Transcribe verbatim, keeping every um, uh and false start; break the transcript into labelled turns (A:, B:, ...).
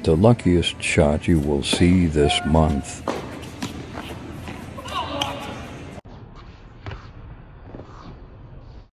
A: the luckiest shot you will see this month.